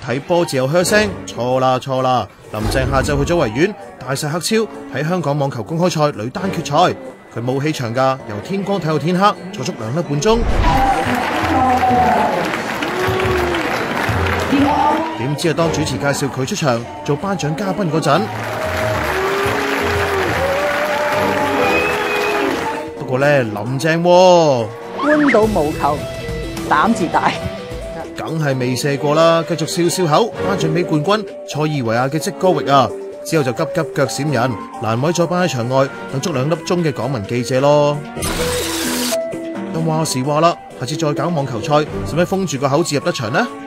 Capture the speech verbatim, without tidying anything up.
睇波字又噓聲，錯啦錯啦！林鄭下晝去咗維園，大晒黑超睇香港網球公開賽女單決賽，佢冇起場㗎，由天光睇到天黑，坐足兩粒半鐘。點知啊，當主持介紹佢出場做頒獎嘉賓嗰陣，不過咧林鄭喎， 搬到無球，膽字大。 梗係未射過啦，繼續笑笑口，頒獎俾冠軍塞爾維亞嘅積哥域啊！之後就急急腳閃人，難為咗班喺場外等足兩粒鐘嘅港聞記者咯。又話時話啦，下次再搞網球賽，使唔使封住個口字入得場呢？